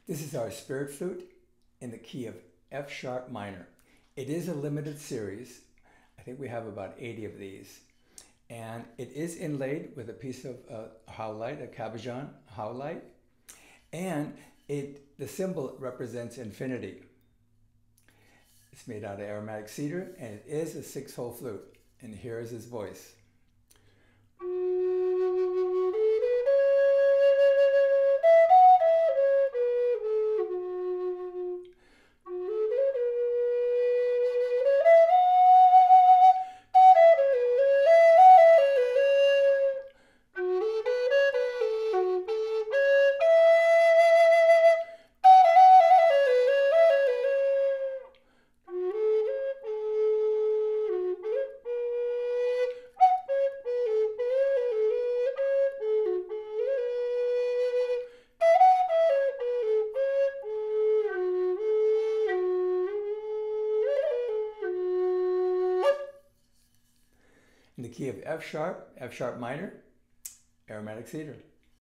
This is our Spirit Flute in the key of F sharp minor. It is a limited series. I think we have about 80 of these. And it is inlaid with a piece of howlite, a cabochon howlite. And the symbol represents infinity. It's made out of aromatic cedar, and it is a 6-hole flute. And here is his voice. In the key of F sharp minor, aromatic cedar.